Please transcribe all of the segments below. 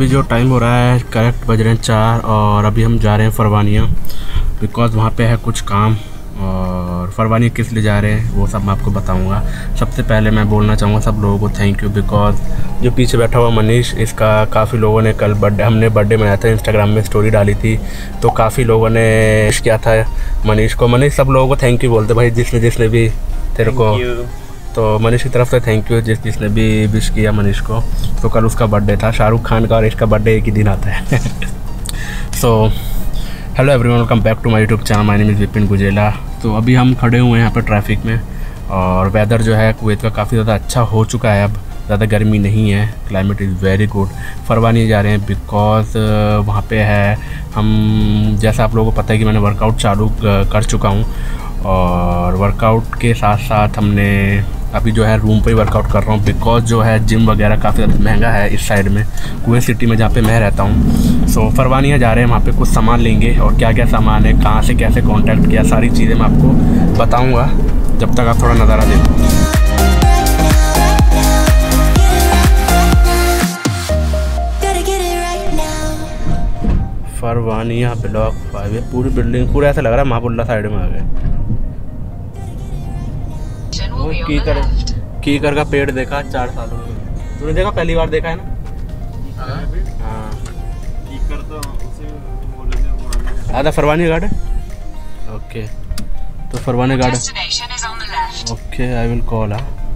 अभी जो टाइम हो रहा है करेक्ट बज रहे हैं 4 और अभी हम जा रहे हैं फरवानिया बिकॉज़ वहाँ पे है कुछ काम। और फरवानिया किस लिए जा रहे हैं वो सब मैं आपको बताऊंगा। सबसे पहले मैं बोलना चाहूँगा सब लोगों को थैंक यू बिकॉज़ जो पीछे बैठा हुआ मनीष, इसका काफ़ी लोगों ने कल हमने बर्थडे मनाया था, इंस्टाग्राम में स्टोरी डाली थी तो काफ़ी लोगों ने विश किया था मनीष को। मनीष सब लोगों को थैंक यू बोलते भाई, जिसने भी तेरे को, तो मनीष की तरफ से थैंक यू जिसने भी विश किया मनीष को। तो कल उसका बर्थडे था, शाहरुख खान का और इसका बर्थडे एक ही दिन आता है। So hello everyone, welcome back to my YouTube channel, my name is Vipin Gujela. तो अभी हम खड़े हुए हैं यहाँ पर ट्रैफिक में और वेदर जो है कुवैत का काफ़ी ज़्यादा अच्छा हो चुका है, अब ज़्यादा गर्मी नहीं है, climate is very good. Farwaniya जा रहे हैं बिकॉज़ वहाँ पे है हम, जैसा आप लोगों को पता है कि मैंने वर्कआउट चालू कर चुका हूँ और वर्कआउट के साथ साथ हमने अभी जो है रूम पे ही वर्कआउट कर रहा हूँ बिकॉज़ जो है जिम वगैरह काफ़ी ज़्यादा महंगा है इस साइड में, कुवैत सिटी में जहाँ पे मैं रहता हूँ। सो फरवानिया जा रहे हैं, वहाँ पे कुछ सामान लेंगे और क्या क्या सामान है, कहाँ से कैसे कांटेक्ट किया, सारी चीज़ें मैं आपको बताऊँगा जब तक आप थोड़ा नज़ारा देखो। फरवानिया ब्लॉक 5 है, पूरी बिल्डिंग पूरा ऐसा लग रहा है महापुल्ला साइड में आ गए। कीकर का पेड़ देखा 4 सालों में, तूने देखा? पहली बार देखा है ना? हाँ कीकर तो उसे आधा फरवानी गार्डन। ओके तो Farwaniya garden, okay I will call.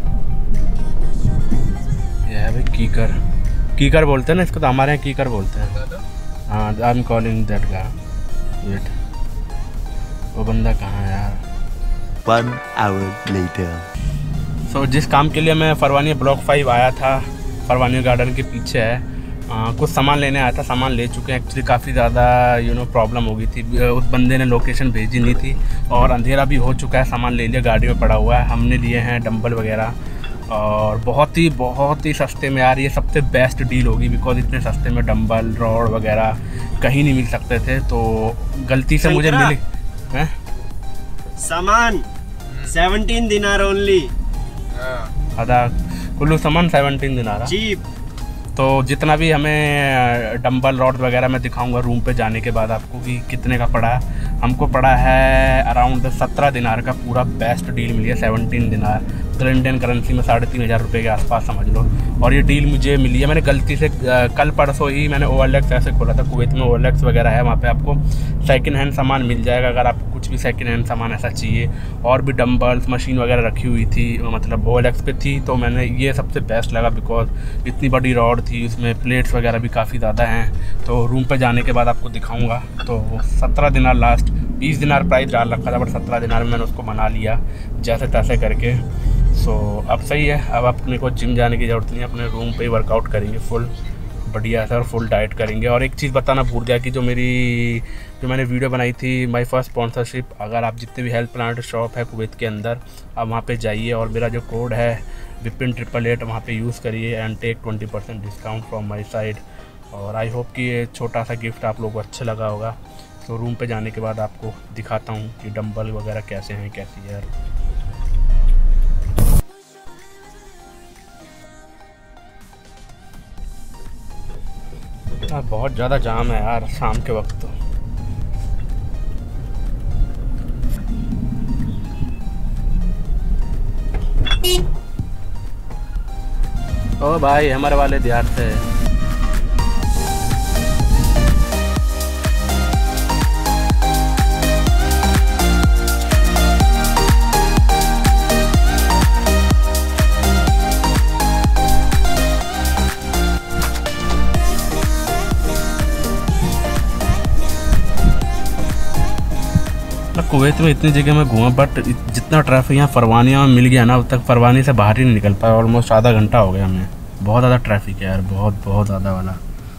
ये है भाई कीकर बोलते हैं ना इसको, तो हमारे यहाँ कीकर बोलते हैं। हाँ I am calling that guy. Wait, वो बंदा कहाँ है यार? 1 hour later। सो जिस काम के लिए मैं फरवानिया ब्लॉक 5 आया था, फरवानिया गार्डन के पीछे है, कुछ सामान लेने आया था, सामान ले चुके हैं। एक्चुअली काफ़ी ज़्यादा प्रॉब्लम हो गई थी, उस बंदे ने लोकेशन भेजी नहीं थी और अंधेरा भी हो चुका है। सामान ले लिया, गाड़ी में पड़ा हुआ है, हमने लिए हैं डंबल वगैरह और बहुत ही सस्ते में यार, ये सबसे बेस्ट डील होगी बिकॉज इतने सस्ते में डंबल रॉड वगैरह कहीं नहीं मिल सकते थे, तो गलती से मुझे मिली है सामान 17 दिनार ओनली, आधा कुल्लू सामान 17 दिनार चीप। तो जितना भी हमें डंबल रॉड वगैरह मैं दिखाऊंगा रूम पे जाने के बाद आपको कि कितने का पड़ा है। हमको पड़ा है अराउंड 17 दिनार का, पूरा बेस्ट डील मिली है। 17 दिनार तो इंडियन करेंसी में 3500 रुपये के आसपास समझ लो। और ये डील मुझे मिली है, मैंने गलती से कल परसों ही मैंने OLX ऐसे खोला था, कुवैत में OLX वगैरह है, वहाँ पे आपको सेकंड हैंड सामान मिल जाएगा अगर आपको कुछ भी सेकंड हैंड सामान ऐसा चाहिए। और भी डंबल्स मशीन वगैरह रखी हुई थी, मतलब OLX पे थी, तो मैंने ये सबसे बेस्ट लगा बिकॉज इतनी बड़ी रॉड थी, उसमें प्लेट्स वगैरह भी काफ़ी ज़्यादा हैं। तो रूम पे जाने के बाद आपको दिखाऊंगा। तो 17 दिनार लास्ट, 20 दिनार प्राइस डाल रखा था बट 17 दिनार में मैंने उसको बना लिया जैसे तैसे करके। सो अब सही है, अब अपने को जिम जाने की ज़रूरत नहीं है, अपने रूम पे ही वर्कआउट करेंगे फुल बढ़िया सर, फुल डाइट करेंगे। और एक चीज़ बताना भूल गया कि जो मैंने वीडियो बनाई थी माय फर्स्ट स्पॉन्सरशिप, अगर आप जितने भी हेल्थ प्लांट शॉप है कुवैत के अंदर, आप वहाँ पे जाइए और मेरा जो कोड है विपिन 888 वहाँ पे यूज़ करिए and take 20% discount from my side. और आई होप कि ये छोटा सा गिफ्ट आप लोगों को अच्छा लगा होगा। तो रूम पे जाने के बाद आपको दिखाता हूँ कि डंबल वगैरह कैसे हैं, कैसी है। बहुत ज़्यादा जाम है यार शाम के वक्त। तो ओ भाई हमारे वाले ध्यान से कुवैत में इतनी जगह मैं घूमा बट जितना ट्रैफिक यहाँ फरवानिया में मिल गया ना, अब तक फरवानी से बाहर ही नहीं निकल पाया। ऑलमोस्ट आधा घंटा हो गया हमें, बहुत ज़्यादा ट्रैफिक है यार, बहुत ज़्यादा वाला।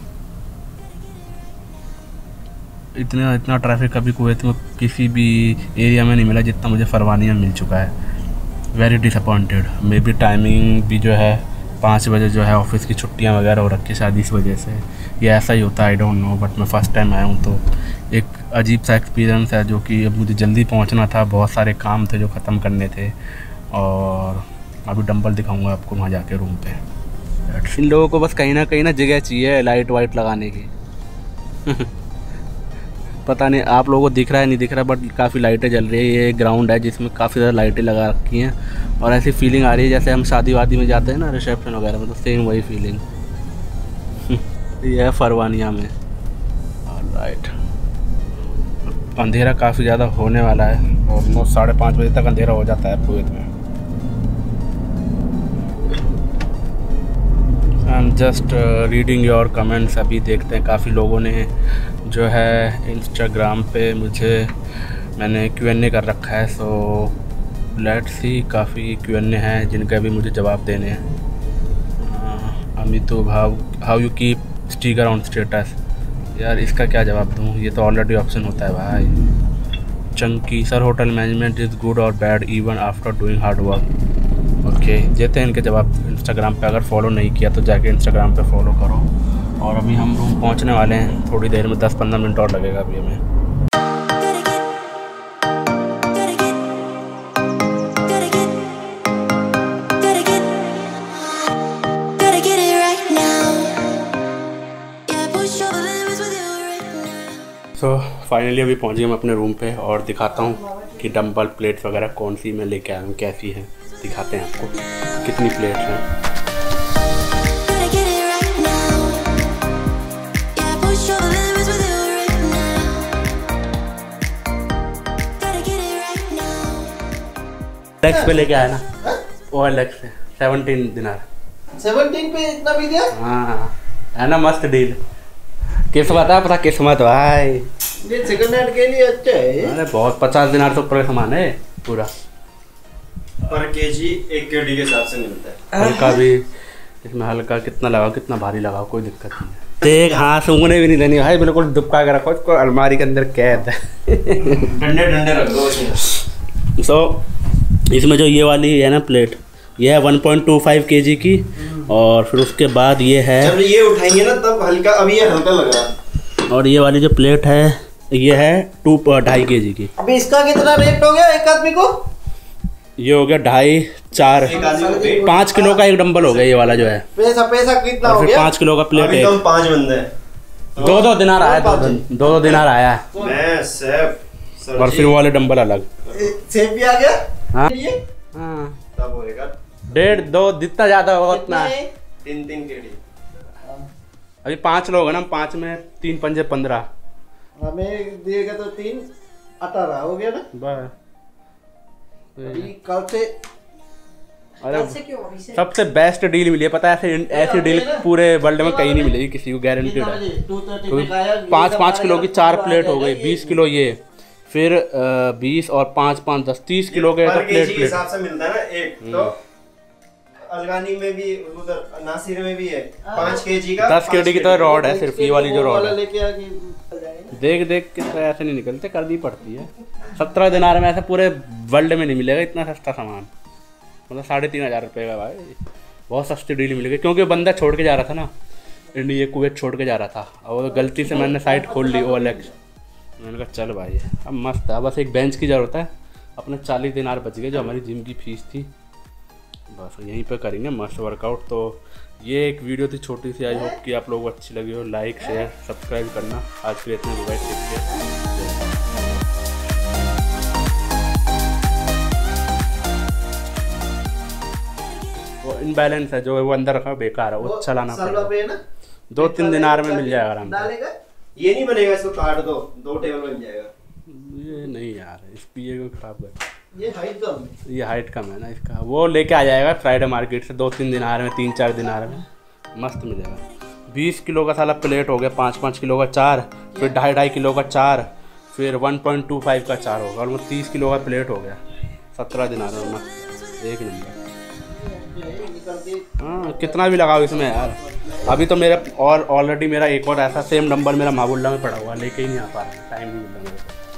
इतना ट्रैफिक कभी कुवैत में किसी भी एरिया में नहीं मिला जितना मुझे फरवानिया में मिल चुका है। Very disappointed. Maybe timing भी जो है 5 बजे जो है ऑफिस की छुट्टियाँ वगैरह हो रखी शायद इस वजह से, ये ऐसा ही होता है, आई डोंट नो। बट मैं फ़र्स्ट टाइम आया हूँ तो एक अजीब सा एक्सपीरियंस है, जो कि अब मुझे जल्दी पहुँचना था, बहुत सारे काम थे जो ख़त्म करने थे। और अभी डंबल दिखाऊंगा आपको वहाँ जाके रूम पे। इन लोगों को बस कहीं ना जगह चाहिए लाइट वाइट लगाने की। पता नहीं आप लोगों को दिख रहा है नहीं दिख रहा, बट काफ़ी लाइटें जल रही है। ये एक ग्राउंड है जिसमें काफ़ी ज़्यादा लाइटें लगा रखी हैं और ऐसी फीलिंग आ रही है जैसे हम शादी वादी में जाते हैं ना, रिसेप्शन वगैरह में, तो सेम वही फीलिंग ये है फरवानिया में। ऑलराइट, अंधेरा काफ़ी ज़्यादा होने वाला है, ऑलमोस्ट 5:30 बजे तक अंधेरा हो जाता है कुवैत में। I am just reading your comments. अभी देखते हैं, काफ़ी लोगों ने जो है इंस्टाग्राम पे मैंने Q&A कर रखा है, सो लेट्स सी। काफ़ी Q&A हैं जिनका भी मुझे जवाब देने हैं। अमितो how you keep sticker on status. यार इसका क्या जवाब दूँ, ये तो ऑलरेडी ऑप्शन होता है भाई। Chunky sir, hotel management is good और bad even after doing hard work. Okay, देते हैं इनके जवाब इंस्टाग्राम पे। अगर फॉलो नहीं किया तो जाके इंस्टाग्राम पे फॉलो करो। और अभी हम रूम पहुंचने वाले हैं, थोड़ी देर में 10-15 मिनट और लगेगा अभी हमें। सो फाइनली अभी पहुंच गए हम अपने रूम पे और दिखाता हूँ कि डंबल प्लेट्स वगैरह कौन सी मैं लेके आया हूँ, कैसी है। दिखाते हैं आपको कितनी प्लेट्स हैं। OLX पे लेके आया ना, OLX पे 17 दिनार। 17 पे इतना भी दिया? हाँ है ना, मस्त डील। किस्मत है, पता किस्मत भाई। ये सेकंड हैंड के लिए अच्छा है। अरे बहुत 50 दिनार तो ऊपर का सामान है पूरा। पर केजी 1 केडी के हिसाब से मिलता है। हल्का भी इसमें, हल्का कितना लगाओ कितना भारी लगाओ कोई दिक्कत नहीं है। देख हाँ, सूंघने भी नहीं देनी भाई, बिल्कुल दुबका के रखो इसको, अलमारी के अंदर कैद है। डंडे रख दो उसमें। सो इसमें जो ये वाली है ना प्लेट, ये है 1.25 kg की। और फिर उसके बाद ये है, जब ये उठाएंगे ना तब हल्का, अभी ये हल्का लग रहा है। और ये वाली जो प्लेट है ये है 2.5 kg की। अभी इसका कितना रेट हो गया एक आदमी को? ये हो गया 2.5-4 5 किलो का एक डंबल हो गया ये वाला जो है। पैसा कितना हो गया? 5 किलो का प्लेट है। 5 बंदे हैं, 2 दिनार आया, 2 दिनार आया है। मैं सेफ। और फिर वो वाले डंबल अलग। सेफ भी आ गया। हाँ ये हाँ, तब होएगा 1.5-2 जितना ज्यादा होगा उतना। 3 केडी। अभी 5 लोग हैं ना, 5 में 3 पंजे 15। हमें दिएगा तो 3 18 हो गया ना बस। कल से। अरे सबसे बेस्ट डील मिली है, पता है ऐसी डील पूरे वर्ल्ड में कहीं नहीं मिलेगी किसी को, गारंटीड है। 5-5 किलो की 4 प्लेट हो गई, 20 किलो ये, फिर 20 और 5-5 10 30 किलो के तो प्लेट के हिसाब से मिलता है ना एक। तो अलगानी में भी, उधर नासिर में भी है 5 kg का। 10 kg की तो रॉड है सिर्फ, ये वाली जो रॉड है। लेके आके देख के ऐसे नहीं निकलते, करनी पड़ती है। 17 दिनार में ऐसे पूरे वर्ल्ड में नहीं मिलेगा इतना सस्ता सामान, मतलब 3,500 रुपये का भाई। बहुत सस्ती डील मिल गई, क्योंकि बंदा छोड़ के जा रहा था ना, इंडिया कुवैत छोड़ के जा रहा था, और गलती से मैंने साइट खोल ली OLX। मैंने कहा चल भाई अब मस्त है, बस एक बेंच की ज़रूरत है। अपने 40 दिनार बच गए जो हमारी जिम की फीस थी, बस यहीं पे करेंगे मस्त वर्कआउट। तो ये एक वीडियो थी छोटी सी, आई होप कि आप लोगों को अच्छी लगी हो। लाइक शेयर सब्सक्राइब करना। आज के लिए इतने बाय, टेक केयर। वो इनबैलेंस है जो वो अंदर रखा बेकार है, वो चलाना पड़ेगा। 2-3 दिनार में मिल जाएगा आराम से। ये नहीं बनेगा, इसको काट दो, 2 टेबल बन जाएगा। ये नहीं यार, इस पिए को खराब कर। ये हाइट कम है ना इसका। वो लेके आ जाएगा फ्राइडे मार्केट से 2-3 दिनार में, 3-4 दिनार में मस्त मिलेगा। 20 किलो का साला प्लेट हो गया, 5-5 किलो का 4, फिर 2.5 किलो का 4, फिर 1.25 का 4 होगा, और 30 किलो का प्लेट हो गया 17 दिनार में। मस्त एक नंबर। हाँ कितना भी लगाओ इसमें यार। अभी तो मेरा और ऑलरेडी मेरा एक और ऐसा सेम नंबर मेरा माबुल्ला में पड़ा हुआ, लेके ही नहीं आ पा रहा, टाइम नहीं मिल रहा मेरे को।